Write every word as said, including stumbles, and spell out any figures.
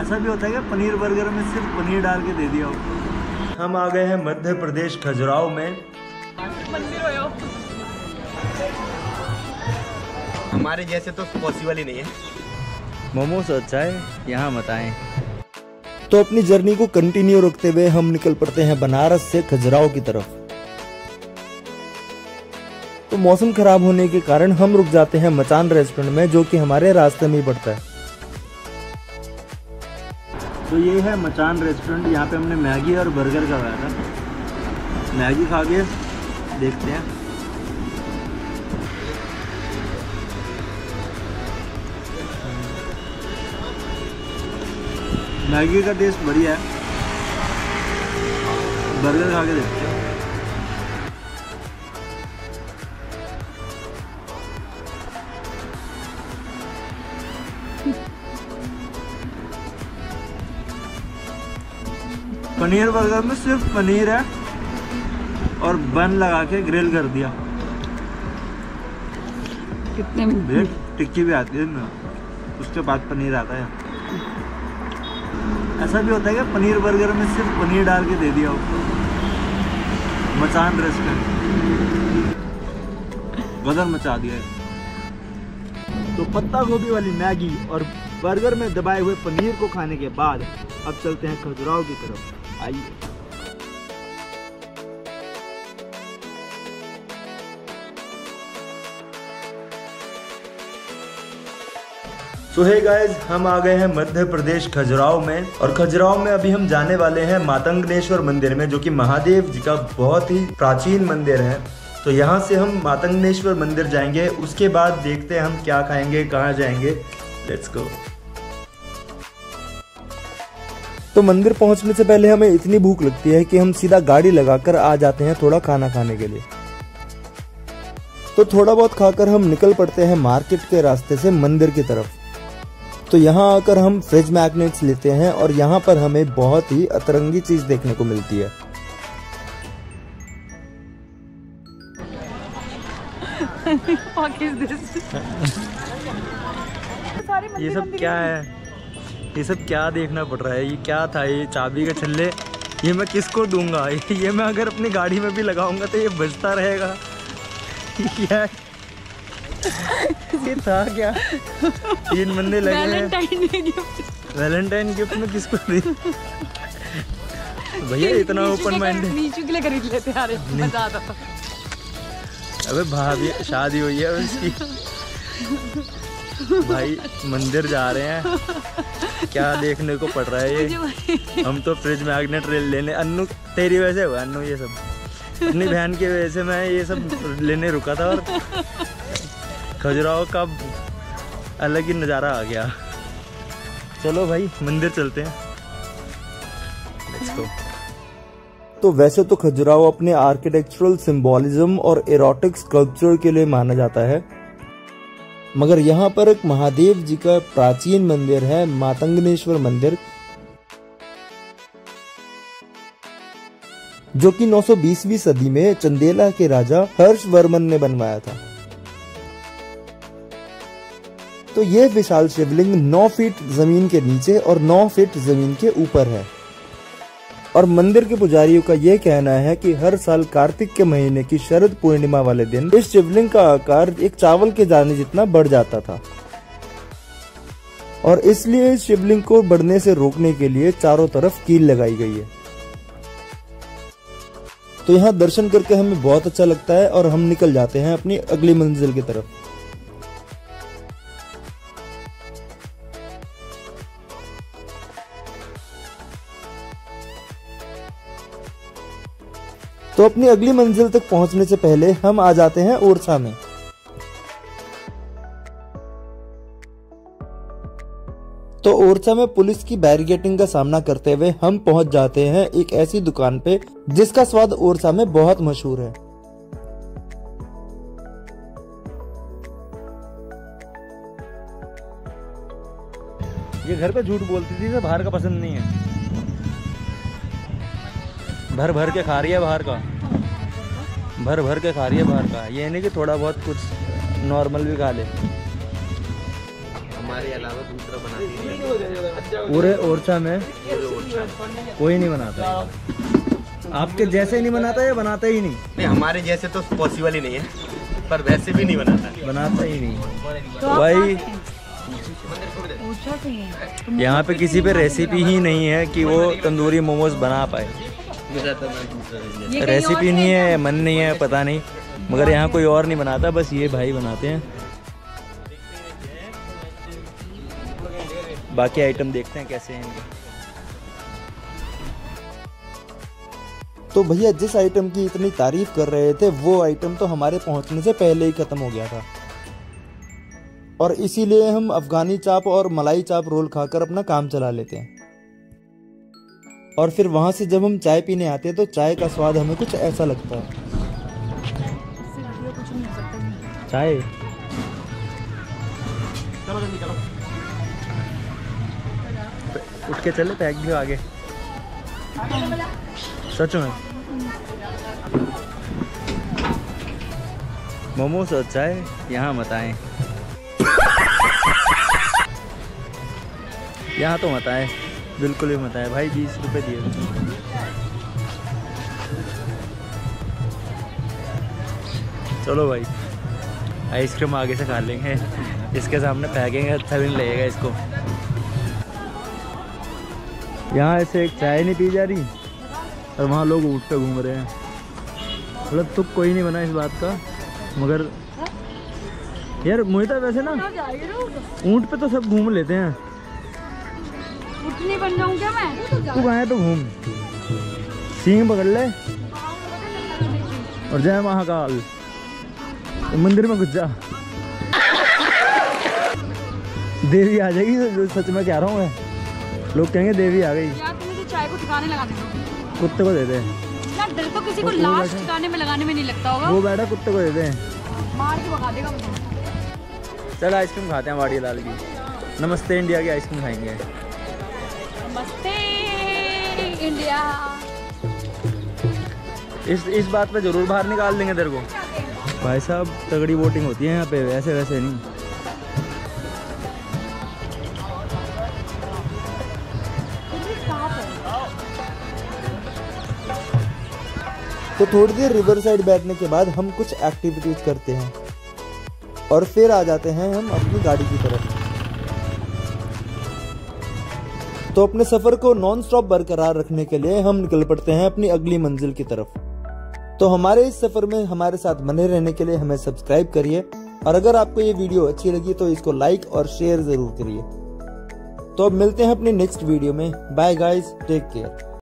ऐसा भी होता है कि पनीर बर्गर में सिर्फ पनीर डाल के दे दिया हो। हम आ गए हैं मध्य प्रदेश खजुराहो में। हमारे जैसे तो पॉसिबल ही नहीं है। मोमोज अच्छा है, यहाँ मत आए। तो अपनी जर्नी को कंटिन्यू रखते हुए हम निकल पड़ते हैं बनारस से खजुराहो की तरफ। तो मौसम खराब होने के कारण हम रुक जाते हैं मचान रेस्टोरेंट में, जो कि हमारे रास्ते में ही पड़ता है। तो ये है मचान रेस्टोरेंट। यहाँ पे हमने मैगी और बर्गर खाया था। मैगी खा के देखते हैं। मैगी का टेस्ट बढ़िया है। बर्गर खा के देखते हैं। पनीर बर्गर में सिर्फ पनीर है और बन लगा के ग्रिल कर दिया। कितने में टिक्की भी आती है ना, उसके बाद पनीर आता है। ऐसा भी होता है कि पनीर बर्गर में सिर्फ पनीर डाल के दे दिया हो। मचान रेस्टोरेंट गदर मचा दिया है। तो पत्ता गोभी वाली मैगी और बर्गर में दबाए हुए पनीर को खाने के बाद अब चलते हैं खजुराहो की तरफ। आइए। सो हे गाइस, हम आ गए हैं मध्य प्रदेश खजुराहो में। और खजुराहो में अभी हम जाने वाले हैं मातंगनेश्वर मंदिर में, जो कि महादेव जी का बहुत ही प्राचीन मंदिर है। तो यहाँ से हम मातंगनेश्वर मंदिर जाएंगे। उसके बाद देखते हैं हम क्या खाएंगे, कहाँ जाएंगे। Let's go. तो मंदिर पहुंचने से पहले हमें इतनी भूख लगती है कि हम सीधा गाड़ी लगाकर आ जाते हैं थोड़ा खाना खाने के लिए। तो थोड़ा बहुत खाकर हम निकल पड़ते हैं मार्केट के रास्ते से मंदिर की तरफ। तो यहाँ आकर हम फ्रिज मैग्नेट्स लेते हैं और यहाँ पर हमें बहुत ही अतरंगी चीज देखने को मिलती है। ये सब क्या है? ये सब क्या देखना पड़ रहा है? ये क्या था? ये चाबी के छल्ले, ये मैं किसको दूंगा? ये मैं अगर अपनी गाड़ी में भी लगाऊंगा तो ये बजता रहेगा। क्या ये था क्या? तीन बंदे लगे हैं। वैलेंटाइन गिफ्ट में किसको दी? भैया इतना ओपन माइंड नीचू के लिए खरीद लेते यार, मजा आता था। अबे भाभी शादी हुई है उसकी। भाई मंदिर जा रहे हैं, क्या देखने को पड़ रहा है ये? हम तो फ्रिज मैग्नेट लेने, अन्नू तेरी वजह से हुआ अन्नू ये सब। अपनी बहन की वजह से मैं ये सब लेने रुका था और खजुराहो का अलग ही नज़ारा आ गया। चलो भाई मंदिर चलते हैं। Let's go. तो वैसे तो खजुराहो अपने आर्किटेक्चरल सिंबोलिज्म और एरोटिक स्कल्पचर के लिए माना जाता है, मगर यहाँ पर एक महादेव जी का प्राचीन मंदिर है, मातंगनेश्वर मंदिर, जो कि नौ सौ बीसवीं सदी में चंदेला के राजा हर्षवर्मन ने बनवाया था। तो यह विशाल शिवलिंग नौ फीट जमीन के नीचे और नौ फीट जमीन के ऊपर है। और मंदिर के पुजारियों का यह कहना है कि हर साल कार्तिक के महीने की शरद पूर्णिमा वाले दिन इस शिवलिंग का आकार एक चावल के दाने जितना बढ़ जाता था, और इसलिए इस शिवलिंग को बढ़ने से रोकने के लिए चारों तरफ कील लगाई गई है। तो यहाँ दर्शन करके हमें बहुत अच्छा लगता है और हम निकल जाते हैं अपनी अगली मंजिल की तरफ। तो अपनी अगली मंजिल तक पहुंचने से पहले हम आ जाते हैं ओरछा में। तो ओरछा में पुलिस की बैरिकेडिंग का सामना करते हुए हम पहुंच जाते हैं एक ऐसी दुकान पे जिसका स्वाद ओरछा में बहुत मशहूर है। ये घर पे झूठ बोलती थी, बाहर का पसंद नहीं है। भर भर के खा रही है बाहर का, भर भर के खा रही है बाहर का। ये नहीं कि थोड़ा बहुत कुछ नॉर्मल भी खा ले। हमारे अलावा दूसरा बनाती है। पूरे ओरछा में कोई नहीं बनाता है। आपके जैसे नहीं बनाता या बनाता ही नहीं? नहीं, हमारे जैसे तो पॉसिबल ही नहीं है, पर वैसे भी नहीं बनाता। बनाता ही नहीं भाई। यहाँ पे किसी पे रेसिपी ही नहीं है कि वो तंदूरी मोमोज बना पाए। रेसिपी नहीं है, मन नहीं है, पता नहीं, मगर यहाँ कोई और नहीं बनाता, बस ये भाई बनाते हैं। बाकी आइटम देखते हैं कैसे हैं। तो भैया जिस आइटम की इतनी तारीफ कर रहे थे वो आइटम तो हमारे पहुंचने से पहले ही खत्म हो गया था, और इसीलिए हम अफगानी चाप और मलाई चाप रोल खाकर अपना काम चला लेते हैं। और फिर वहां से जब हम चाय पीने आते हैं तो चाय का स्वाद हमें कुछ ऐसा लगता है। चाय उठ के चले, पैक भी आगे। सच में मोमोज और चाय यहाँ मत आए, यहाँ तो मत आए, बिल्कुल भी मत आए भाई। बीस रुपए दिए। चलो भाई, आइसक्रीम आगे से खा लेंगे, इसके सामने फेंकेंगे अच्छा भी नहीं लगेगा इसको। यहाँ ऐसे एक चाय नहीं पी जा रही और वहाँ लोग ऊँट पे घूम रहे हैं। मतलब तो कोई नहीं बना इस बात का, मगर यार मोहित वैसे ना ऊँट पे तो सब घूम लेते हैं। नहीं बन जाऊँ क्या मैं? तू कहाँ तो घूम, सींग पकड़ ले और जय महाकाल, तो मंदिर में घुस जा, देवी आ जाएगी। सच में कह रहा हूँ मैं, लोग कहेंगे देवी आ गई। यार तुम मुझे चाय को ठिकाने लगा दो। कुत्ते को दे दे ना, डर तो किसी को लास्ट ठिकाने में लगाने में नहीं लगता होगा। वो बैठा, कुत्ते को दे दे, मार के भगा देगा मुझे। चल आइसक्रीम खाते हैं वाड़ी लाल की। नमस्ते इंडिया की आइसक्रीम खाएंगे। नमस्ते इंडिया। इस इस बात पे जरूर बाहर निकाल देंगे तेरे को। भाई साहब तगड़ी वोटिंग होती है यहाँ पे, वैसे वैसे नहीं। तो थोड़ी देर रिवर साइड बैठने के बाद हम कुछ एक्टिविटीज करते हैं और फिर आ जाते हैं हम अपनी गाड़ी की तरफ। तो अपने सफर को नॉन स्टॉप बरकरार रखने के लिए हम निकल पड़ते हैं अपनी अगली मंजिल की तरफ। तो हमारे इस सफर में हमारे साथ बने रहने के लिए हमें सब्सक्राइब करिए, और अगर आपको ये वीडियो अच्छी लगी तो इसको लाइक और शेयर जरूर करिए। तो अब मिलते हैं अपनी नेक्स्ट वीडियो में। Bye guys, take care.